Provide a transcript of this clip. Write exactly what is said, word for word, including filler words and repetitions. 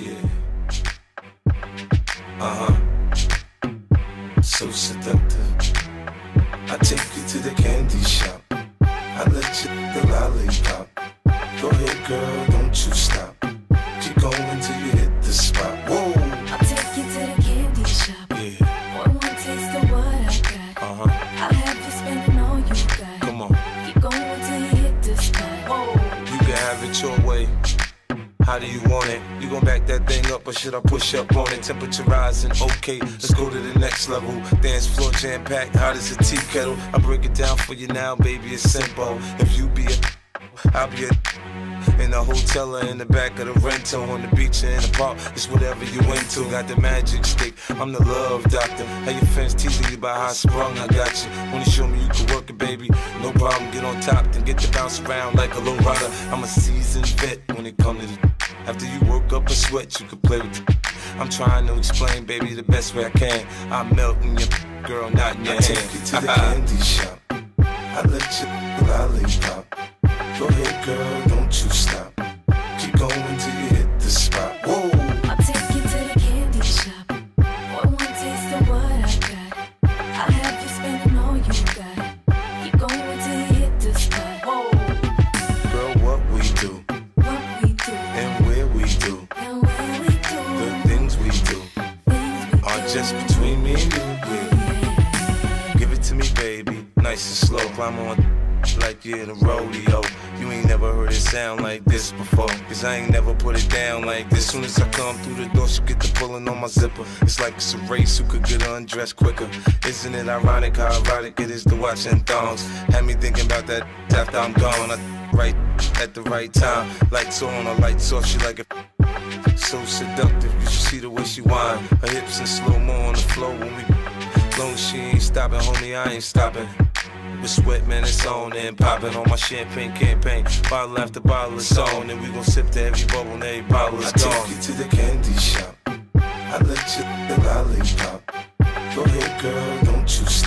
Yeah. Uh-huh. So seductive. I take you to the candy shop. I let you the lollipop. Go ahead, girl, don't you stop. Keep going till you hit the spot. Whoa. I'll take you to the candy shop. Yeah. One more taste of what I got. Uh-huh. I'll have you spending all you got. Come on. Keep going till you hit the spot. Whoa. You can have it your way. How do you want it? You gon' back that thing up or should I push up on it? Temperature rising, okay, let's go to the next level. Dance floor jam packed, hot as a tea kettle. I break it down for you now, baby, it's simple. If you be a, I'll be a in the hotel or in the back of the rental, on the beach or in the park, it's whatever you into. Got the magic stick, I'm the love doctor. How your fans teasing you about how I sprung, I got you. Wanna show me you can work it, baby? No problem, get on top, then get to bounce around like a low rider. I'm a seasoned vet when it comes to the after you work up a sweat, you can play with it. I'm trying to explain, baby, the best way I can. I'm melting your girl, not in your I hand. Take you to the candy shop. I let you lollipop. Go ahead, girl, don't you stop. Keep going till you hit the spot. Whoa. I'll take you to the candy shop. One more taste of what I got. I'll have you spending all you got. Keep going till you hit the spot. Whoa. Girl, what we do, What we do, and where we do, and where we do, the things we do things we are do. just between me and you. Yeah. Give it to me, baby, nice and slow. Climb on like you're in a rodeo. You ain't never heard it sound like this before, cause I ain't never put it down like this. Soon as I come through the door, she get the pulling on my zipper. It's like it's a race who could get undressed quicker. Isn't it ironic how erotic it is to watching thongs? Had me thinking about that after I'm gone. I right at the right time. Lights on or lights off, she like it so seductive. You should see the way she whine. Her hips in slow-mo on the floor when we long as she ain't stopping, homie, I ain't stopping. With sweat, man, it's on and popping on my champagne campaign. Bottle after bottle is on, and we gon' sip to every bubble and every bottle is gone. I take you to the candy shop. I let you the lollipop. Go ahead, girl, don't you stop.